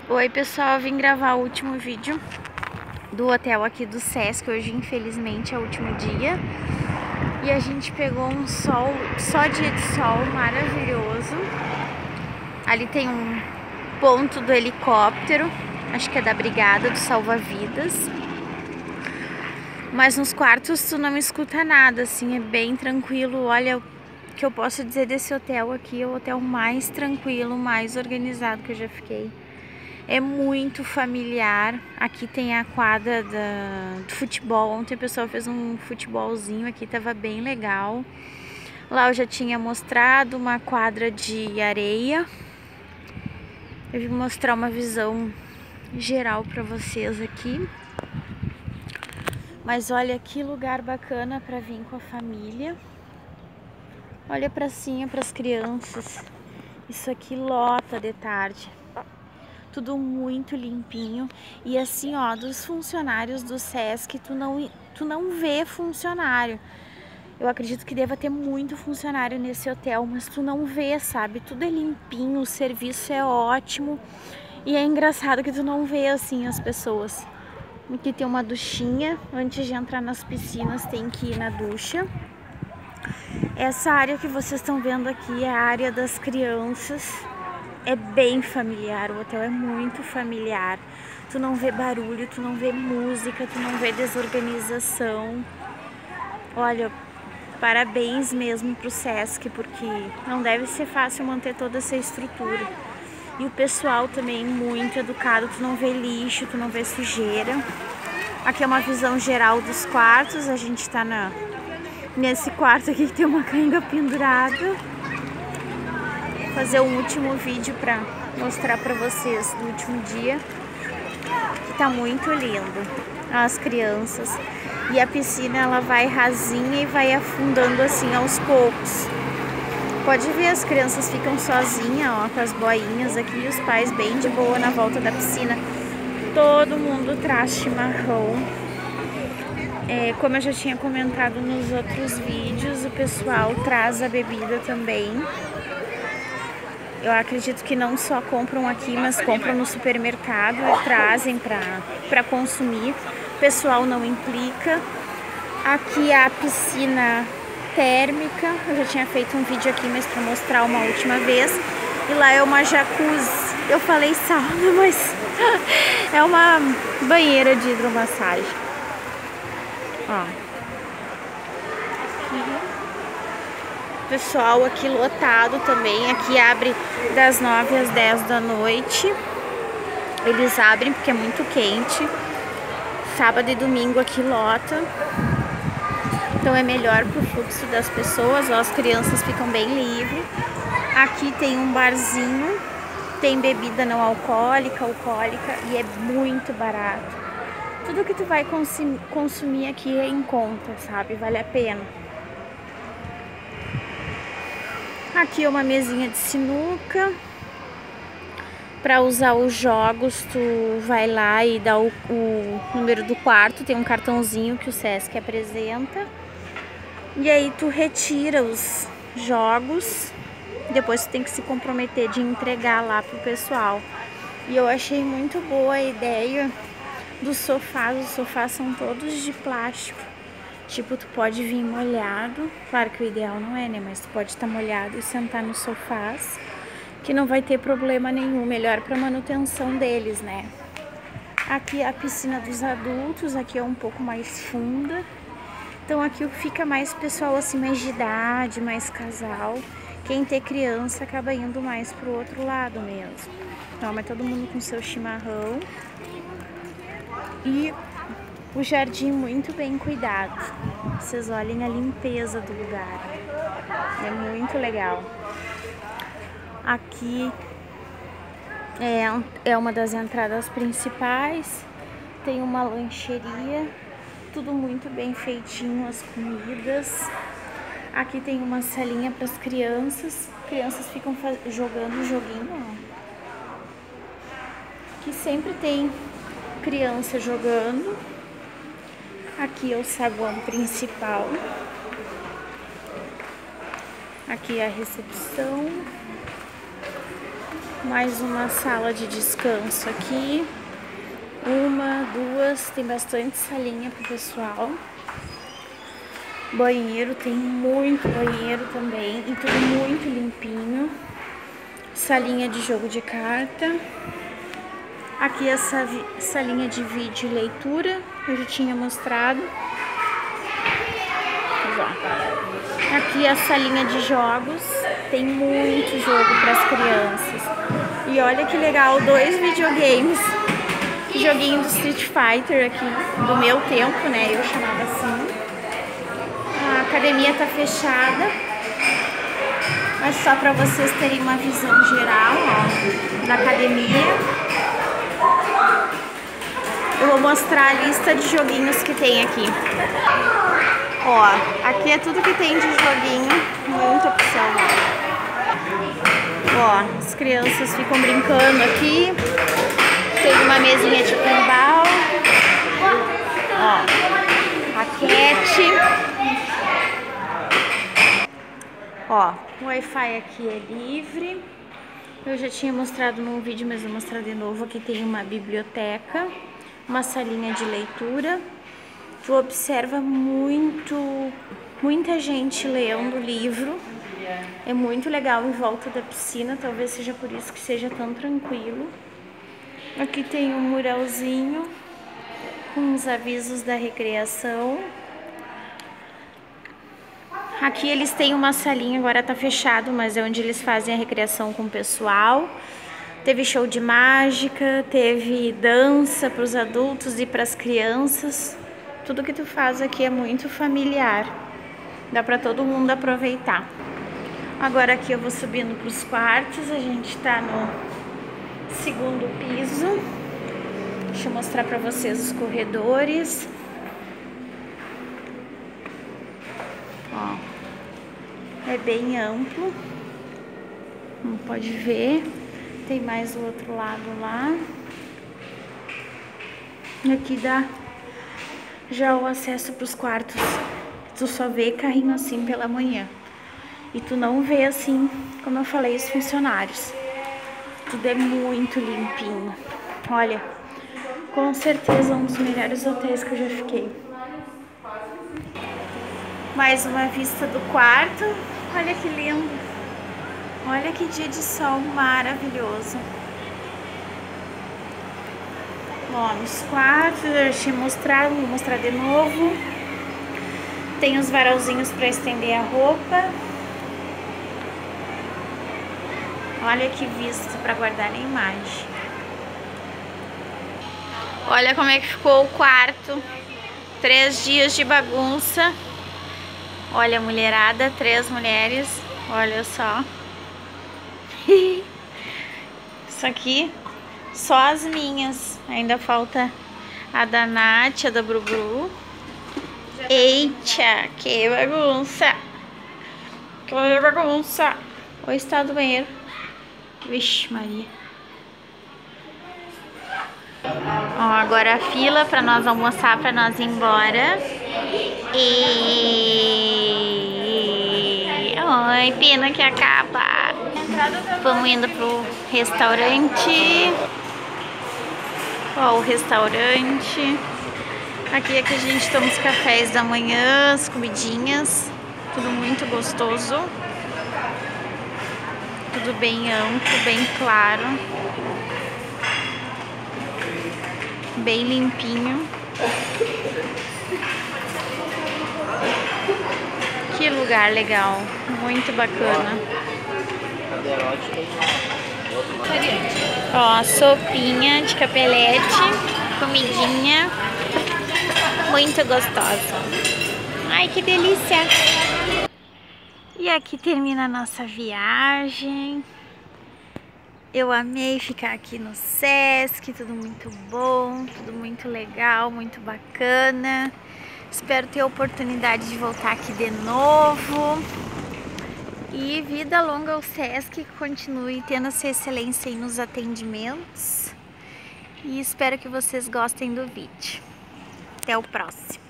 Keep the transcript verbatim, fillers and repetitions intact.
Oi pessoal, eu vim gravar o último vídeo do hotel aqui do Sesc. Hoje infelizmente é o último dia e a gente pegou um sol, só dia de sol maravilhoso. Ali tem um ponto do helicóptero, acho que é da brigada do salva-vidas. Mas nos quartos tu não escuta nada, assim, é bem tranquilo. Olha, o que eu posso dizer desse hotel aqui é o hotel mais tranquilo, mais organizado que eu já fiquei. É muito familiar. Aqui tem a quadra da, do futebol. Ontem o pessoal fez um futebolzinho aqui, tava bem legal. Lá eu já tinha mostrado uma quadra de areia. Eu vim mostrar uma visão geral para vocês aqui. Mas olha que lugar bacana para vir com a família. Olha a pracinha para as crianças. Isso aqui lota de tarde. Tudo muito limpinho. E assim, ó, dos funcionários do Sesc, tu não, tu não vê funcionário. Eu acredito que deva ter muito funcionário nesse hotel, mas tu não vê, sabe? Tudo é limpinho, o serviço é ótimo. E é engraçado que tu não vê, assim, as pessoas. Aqui tem uma duchinha. Antes de entrar nas piscinas, tem que ir na ducha. Essa área que vocês estão vendo aqui é a área das crianças. É bem familiar, o hotel é muito familiar. Tu não vê barulho, tu não vê música, tu não vê desorganização. Olha, parabéns mesmo pro Sesc, porque não deve ser fácil manter toda essa estrutura. E o pessoal também muito educado, tu não vê lixo, tu não vê sujeira. Aqui é uma visão geral dos quartos, a gente tá na, nesse quarto aqui que tem uma canga pendurada. Fazer um último vídeo para mostrar para vocês do último dia, que tá muito lindo. As crianças e a piscina, ela vai rasinha e vai afundando assim aos poucos. Pode ver, as crianças ficam sozinhas, ó, com as boinhas aqui, e os pais bem de boa na volta da piscina. Todo mundo traz chimarrão. É, como eu já tinha comentado nos outros vídeos, o pessoal traz a bebida também. Eu acredito que não só compram aqui, mas compram no supermercado e trazem para consumir. O pessoal não implica. Aqui é a piscina térmica. Eu já tinha feito um vídeo aqui, mas para mostrar uma última vez. E lá é uma jacuzzi. Eu falei sauna, mas é uma banheira de hidromassagem. Ó. Pessoal aqui lotado também. Aqui abre das nove às dez da noite. Eles abrem porque é muito quente. Sábado e domingo aqui lota. Então é melhor pro fluxo das pessoas. Ó, as crianças ficam bem livres. Aqui tem um barzinho. Tem bebida não alcoólica, alcoólica. E é muito barato. Tudo que tu vai consumir, consumir aqui é em conta, sabe? Vale a pena. Aqui é uma mesinha de sinuca. Para usar os jogos, tu vai lá e dá o, o número do quarto. Tem um cartãozinho que o Sesc apresenta. E aí tu retira os jogos. Depois tu tem que se comprometer de entregar lá pro pessoal. E eu achei muito boa a ideia dos sofás. Os sofás são todos de plástico. Tipo, tu pode vir molhado, claro que o ideal não é, né? Mas tu pode estar molhado e sentar nos sofás, que não vai ter problema nenhum, melhor para manutenção deles, né? Aqui é a piscina dos adultos, aqui é um pouco mais funda. Então aqui fica mais pessoal assim, mais de idade, mais casal. Quem tem criança acaba indo mais pro outro lado mesmo. Então, mas todo mundo com seu chimarrão. E o jardim muito bem cuidado. Vocês olhem a limpeza do lugar. É muito legal. Aqui é, é uma das entradas principais. Tem uma lancheria. Tudo muito bem feitinho, as comidas. Aqui tem uma salinha para as crianças. Crianças ficam jogando joguinho, ó. Aqui sempre tem criança jogando. Aqui é o saguão principal. Aqui é a recepção. Mais uma sala de descanso aqui. Uma, duas, tem bastante salinha pro pessoal. Banheiro, tem muito banheiro também e tudo muito limpinho. Salinha de jogo de carta. Aqui essa salinha de vídeo e leitura, eu já tinha mostrado. Aqui a salinha de jogos, tem muito jogo para as crianças. E olha que legal, dois videogames. Joguinho do Street Fighter aqui, do meu tempo, né? Eu chamava assim. A academia tá fechada, mas só para vocês terem uma visão geral, ó, da academia. Eu vou mostrar a lista de joguinhos que tem aqui. Ó, aqui é tudo que tem de joguinho, muita opção. Ó, as crianças ficam brincando aqui. Tem uma mesinha de pinball. Ó, raquete. Ó, o Wi-Fi aqui é livre. Eu já tinha mostrado num vídeo, mas vou mostrar de novo. Aqui tem uma biblioteca, uma salinha de leitura. Tu observa muito, muita gente lendo livro. É muito legal em volta da piscina, talvez seja por isso que seja tão tranquilo. Aqui tem um muralzinho com os avisos da recreação. Aqui eles têm uma salinha, agora tá fechado, mas é onde eles fazem a recreação com o pessoal. Teve show de mágica, teve dança para os adultos e para as crianças. Tudo que tu faz aqui é muito familiar. Dá para todo mundo aproveitar. Agora aqui eu vou subindo para os quartos. A gente tá no segundo piso. Deixa eu mostrar para vocês os corredores. Ó, é bem amplo. Como pode ver. Tem mais o outro lado lá. E aqui dá já o acesso para os quartos. Tu só vê carrinho assim pela manhã. E tu não vê assim, como eu falei, os funcionários. Tudo é muito limpinho. Olha, com certeza um dos melhores hotéis que eu já fiquei. Mais uma vista do quarto. Olha que lindo. Olha que dia de sol maravilhoso. Ó, nos quartos, eu já tinha mostrado, vou mostrar de novo. Tem os varalzinhos para estender a roupa. Olha que vista para guardar a imagem. Olha como é que ficou o quarto. Três dias de bagunça. Olha a mulherada, três mulheres. Olha só. Isso aqui, só as minhas. Ainda falta a da Nath, a da Brubru. Eita, que bagunça. Que bagunça. O estado do banheiro. Vixe Maria. Ó, agora a fila pra nós almoçar, pra nós ir embora. E... Ai, pena que acaba. Vamos indo pro restaurante. Ó, o restaurante. Aqui é que a gente toma os cafés da manhã, as comidinhas. Tudo muito gostoso. Tudo bem amplo, bem claro. Bem limpinho. Que lugar legal. Muito bacana. Ó, sopinha de capelete. Comidinha. Muito gostosa. Ai, que delícia! E aqui termina a nossa viagem. Eu amei ficar aqui no Sesc, tudo muito bom, tudo muito legal, muito bacana. Espero ter a oportunidade de voltar aqui de novo. E vida longa ao Sesc, continue tendo essa excelência aí nos atendimentos. E espero que vocês gostem do vídeo. Até o próximo.